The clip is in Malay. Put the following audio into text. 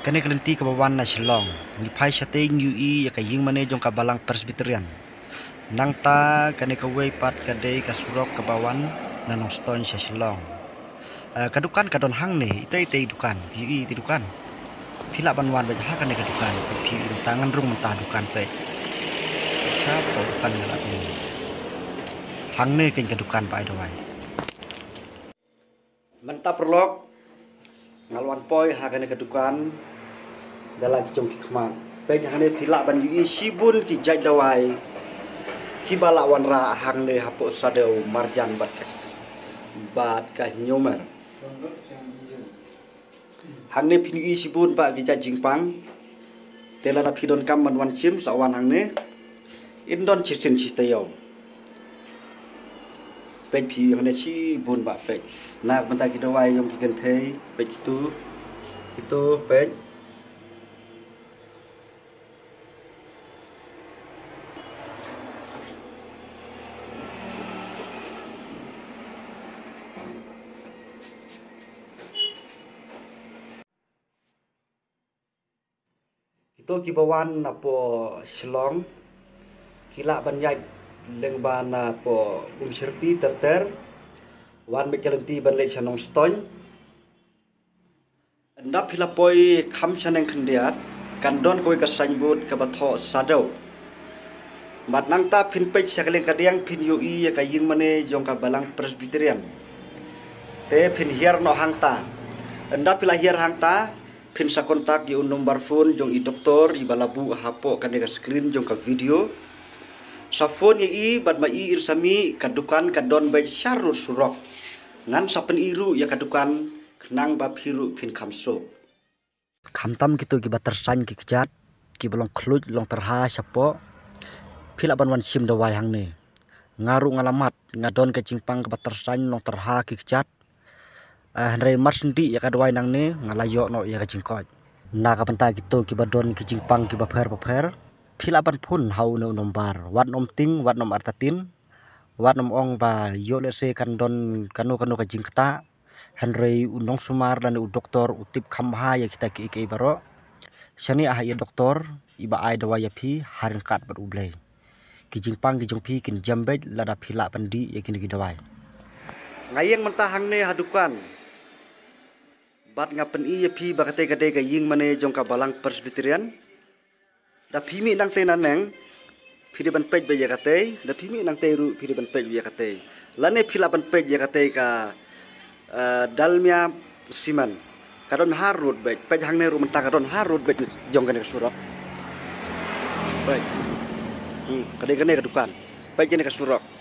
Kene kelenti ke bawan na Shillong ni pai shating UI ya ka ying mane jong ka balang Presbyterian nang ta kene ka wei pat ka dei ka surok ke bawan na nong stone sa Shillong kadukan kadon hang ne ite dukan UI ti dukan pila banwan ba ha kene ka dukan pi tangan rung mentah dukan pe siapa dukan ngalak ni hang ne ken ka dukan pa dawai mentah perlok ngalwan poi ha kene ka dukan dalam kicung kikman pe hang ne pila ban UI sibun ki jaj dawai ki bala wan ra hang ne hapo sadeu marjan bat ka nyomer hang ne pini sibun ba ki jaj jingpang tela na pidon kam man wan chim sa wan hang ne indon chisin chistayau pe pi hang ne sibun ba pe na bentar ki dawai yom ki gen thei pe itu pe itu kibawan apo Shillong kila banyai lengban apo serti terter wan mekelenti ban le chanong stone ndap hila poi kham chaneng khandiat kandon koi ka sanbut ka batho sadau mat nangta phin pech sakleng kadiang phin UI ya ka ying mane jong ka balang Presbyterian te phin hier no hangta ndap hila hier hangta pin sa kontak di nomor phone jong i doktor i balabu hapo kanega screen jong ka video sa phone i bad ma i irsami kadukan kadon bay syarul surok ngan sa pen iru ya kadukan kenang ba phiru pin khamso khamtam kitu ki batar san ki kjat ki bolong khluj long terha sapo phila ban wan sim da wai hang ne ngaru ngalamat ngadon ke cingpang ke batar san long terha ki kjat Henry Marsendi ya kadwai nang ne ngalayo no ya kajingkot na kapanta gitu ki badon ki jingpang ki bapher phila ban phun hau no nombar wat nom ting wat nom artatin wat nom ong ba yo le se kandon kanu ka jingkta Henry unong sumar dan doktor utip khamha ya kita ki baro shani ah ya doktor iba ai dawa ya phi harin kat bar ublei ki jingpang ki jongphi kin jambej lada phila pandi ya kini ki dawai ngayeng mentahang ne hadukan bat ngapen iya pi bakate kade ka ying mane jong ka balang Presbyterian da phimi nang te naneng phide ban pej be ya kate da phimi nang te ru phide ban pej ya kate lane phila ban pej ya kate ka dalmia siman kadon harut be pej hang ne ru mentang kadon harut be jong ka ne surok baik kade ka dukan pej ne ka surok